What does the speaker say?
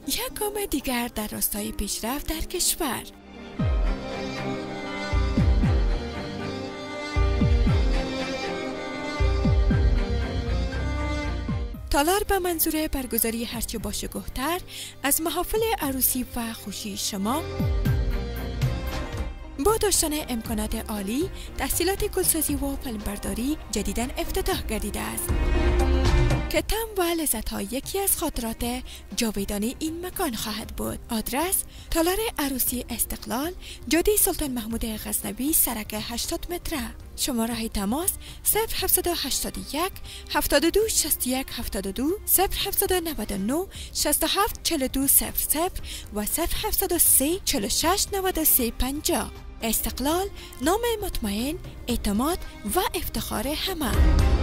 یک گام دیگر در راستای پیشرفت در کشور. تالار به منظور برگزاری هرچه باشکوه‌تر از محافل عروسی و خوشی شما با داشتن امکانات عالی، تحصیلات گلسازی و فیلمبرداری جدیداً افتتاح گردیده است که طعم و لذت‌ها یکی از خاطرات جاویدانی این مکان خواهد بود. آدرس: تالار عروسی استقلال، جاده سلطان محمود غزنوی، سرک 80 متره. شماره تماس 0781 72 61 72 0799 67 42 00 و 0703 46 93 50. استقلال، نام مطمئن، اعتماد و افتخار همه.